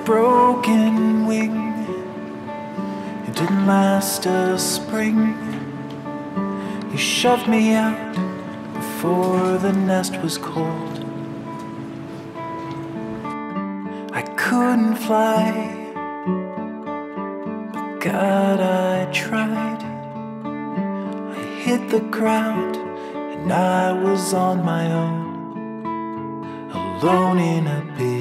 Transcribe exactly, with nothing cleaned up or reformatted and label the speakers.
Speaker 1: broken wing. It didn't last a spring. You shoved me out before the nest was cold. I couldn't fly, but God, I tried. I hit the ground and I was on my own, alone in a big